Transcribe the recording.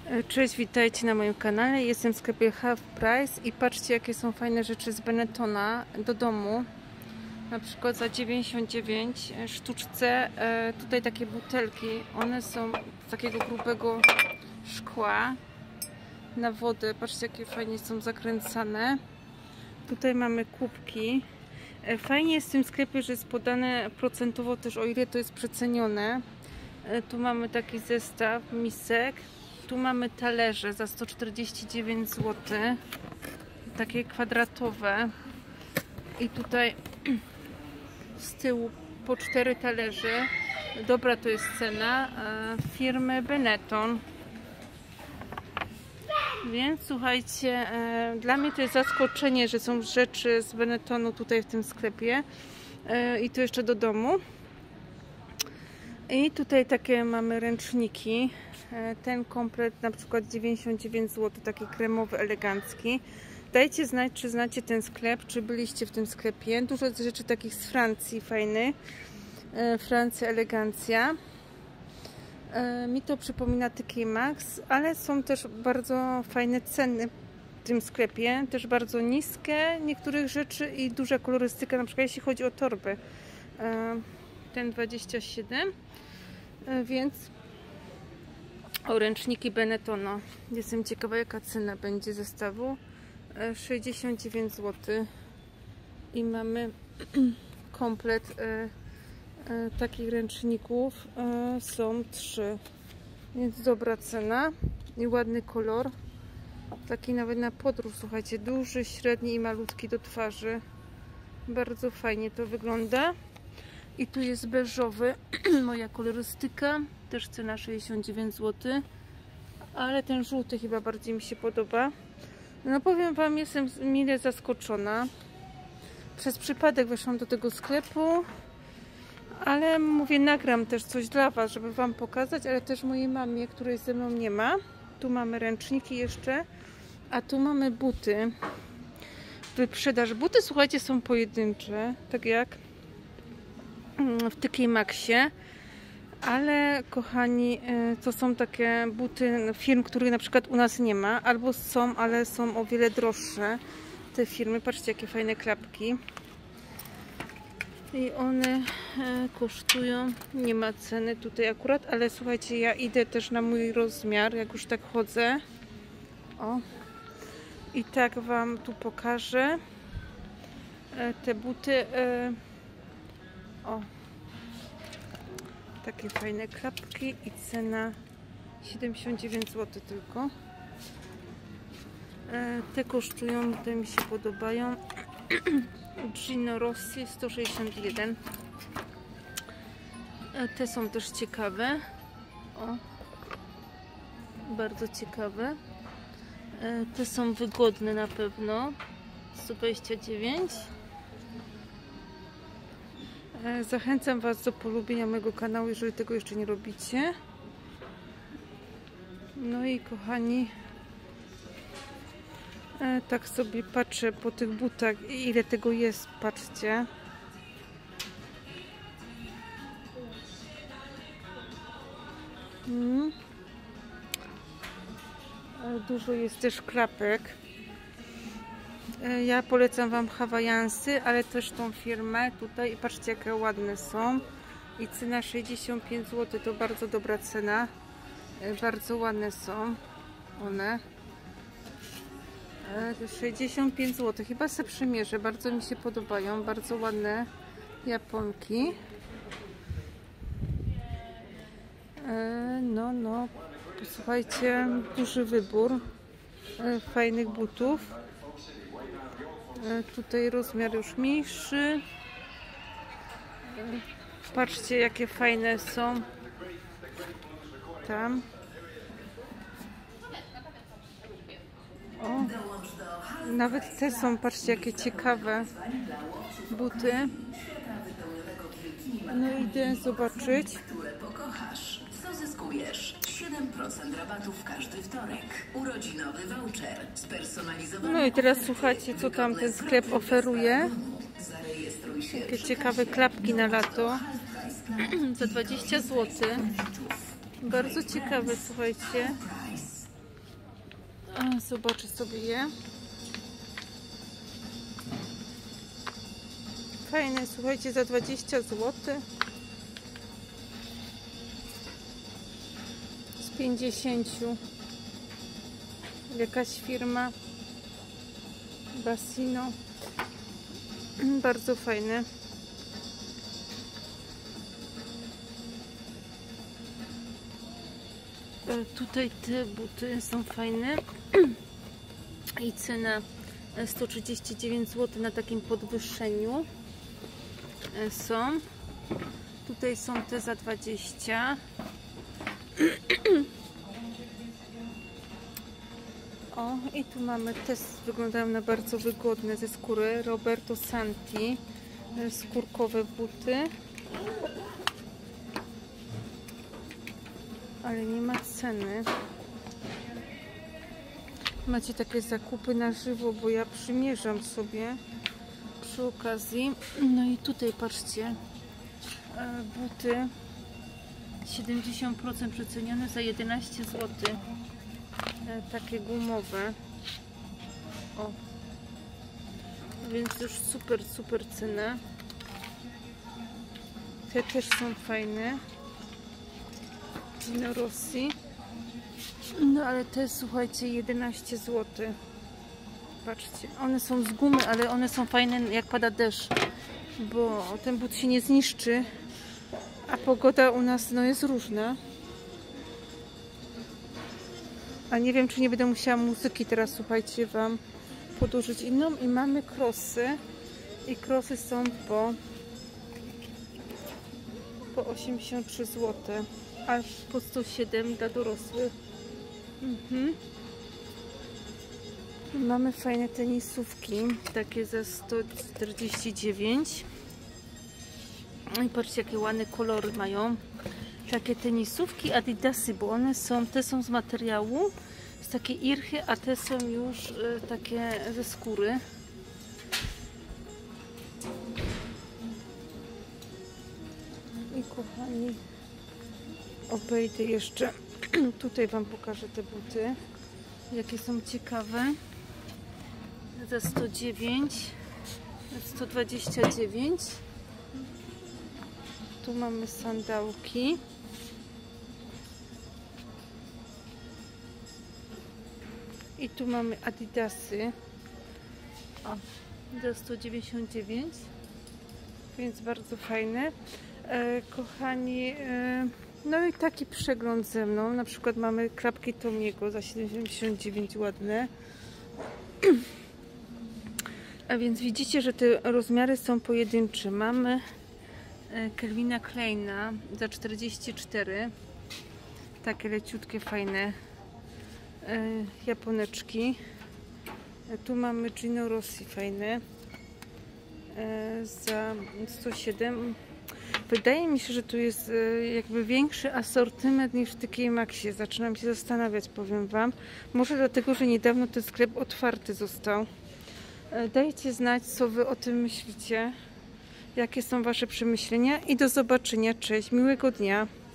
Cześć, witajcie na moim kanale. Jestem w sklepie Half Price i patrzcie, jakie są fajne rzeczy z Benettona do domu. Na przykład za 99 sztuczce. Tutaj takie butelki, one są z takiego grubego szkła na wodę. Patrzcie, jakie fajnie są zakręcane. Tutaj mamy kubki. Fajnie jest w tym sklepie, że jest podane procentowo też, o ile to jest przecenione. Tu mamy taki zestaw misek. Tu mamy talerze za 149 zł. Takie kwadratowe. I tutaj z tyłu po 4 talerze. Dobra to jest cena firmy Benetton. Więc słuchajcie, dla mnie to jest zaskoczenie, że są rzeczy z Benettonu tutaj w tym sklepie. I to jeszcze do domu. I tutaj takie mamy ręczniki. Ten komplet na przykład 99 zł, taki kremowy, elegancki. Dajcie znać, czy znacie ten sklep, czy byliście w tym sklepie. Dużo rzeczy takich z Francji fajnych. Francja, elegancja. Mi to przypomina TK Maxx, ale są też bardzo fajne ceny w tym sklepie. Też bardzo niskie niektórych rzeczy i duża kolorystyka, na przykład jeśli chodzi o torby. Ten 27, więc o ręczniki Benettona. Jestem ciekawa, jaka cena będzie zestawu. 69 zł. I mamy komplet takich ręczników. Są 3. Więc dobra cena. I ładny kolor. Taki nawet na podróż, słuchajcie. Duży, średni i malutki do twarzy. Bardzo fajnie to wygląda. I tu jest beżowy, moja kolorystyka, też cena 69 zł, ale ten żółty chyba bardziej mi się podoba. No powiem wam, jestem mile zaskoczona. Przez przypadek weszłam do tego sklepu, ale mówię, nagram też coś dla was, żeby wam pokazać, ale też mojej mamie, której ze mną nie ma. Tu mamy ręczniki jeszcze, a tu mamy buty. Wyprzedaż. Buty, słuchajcie, są pojedyncze, tak jak w TK Maxxie, ale kochani, to są takie buty firm, których na przykład u nas nie ma, albo są, ale są o wiele droższe te firmy. Patrzcie, jakie fajne klapki i one kosztują, nie ma ceny tutaj akurat, ale słuchajcie, ja idę też na mój rozmiar, jak już tak chodzę, o, i tak wam tu pokażę te buty. O, takie fajne klapki i cena 79 zł tylko. Te kosztują, te mi się podobają. Gino Rossi 161. Te są też ciekawe. O, bardzo ciekawe. Te są wygodne na pewno. 129. Zachęcam was do polubienia mojego kanału, jeżeli tego jeszcze nie robicie. No i kochani, tak sobie patrzę po tych butach, ile tego jest, patrzcie. Dużo jest też klapek. Ja polecam wam hawajansy, ale też tą firmę tutaj. I patrzcie, jakie ładne są. I cena 65 zł, to bardzo dobra cena. Bardzo ładne są one. 65 zł. Chyba sobie przymierzę. Bardzo mi się podobają. Bardzo ładne japonki. No. Posłuchajcie, duży wybór fajnych butów. Tutaj rozmiar już mniejszy. Patrzcie, jakie fajne są. Tam. O, nawet te są, patrzcie, jakie ciekawe buty. No idę zobaczyć. Co zyskujesz? 7% rabatu w każdy wtorek. Urodzinowy voucher spersonalizowany. No i teraz słuchajcie, co tam ten sklep oferuje. Jakie ciekawe klapki na lato. Za 20 zł. Bardzo ciekawe, słuchajcie. Zobaczę sobie je. Fajne, słuchajcie, za 20 zł. Z 50. Jakaś firma. Basino. Bardzo fajne. Tutaj te buty są fajne. I cena 139 zł na takim podwyższeniu są. Tutaj są te za 20. O, i tu mamy te, wyglądają na bardzo wygodne ze skóry. Roberto Santi, skórkowe buty. Ale nie ma ceny. Macie takie zakupy na żywo, bo ja przymierzam sobie przy okazji. No i tutaj patrzcie, buty 70% przecenione za 11 zł. Takie gumowe. O, więc już super cena. Te też są fajne. Gino Rossi. No ale te, słuchajcie, 11 zł. Patrzcie, one są z gumy, ale one są fajne jak pada deszcz, bo ten but się nie zniszczy, a pogoda u nas no jest różna. A nie wiem, czy nie będę musiała muzyki teraz, słuchajcie, wam podłożyć inną. I mamy krosy. I krosy są po 83 zł. Aż po 107 dla dorosłych. Mamy fajne tenisówki, takie za 149. I patrzcie, jakie ładne kolory mają. Takie tenisówki Adidasy, bo one są, te są z materiału, z takiej irchy, a te są już takie ze skóry. I kochani, obejdę jeszcze, tutaj wam pokażę te buty, jakie są ciekawe. Za 109, 129. Tu mamy sandałki. I tu mamy Adidasy. O, za 199. Więc bardzo fajne. Kochani, no i taki przegląd ze mną. Na przykład mamy klapki Tomiego za 79, ładne. A więc widzicie, że te rozmiary są pojedyncze. Mamy Calvina Kleina za 44. Takie leciutkie, fajne japoneczki. Tu mamy Gino Rossi fajne za 107. Wydaje mi się, że tu jest jakby większy asortyment niż w TK Maxxie. Zaczynam się zastanawiać, powiem wam. Może dlatego, że niedawno ten sklep otwarty został. Dajcie znać, co wy o tym myślicie. Jakie są wasze przemyślenia i do zobaczenia. Cześć, miłego dnia.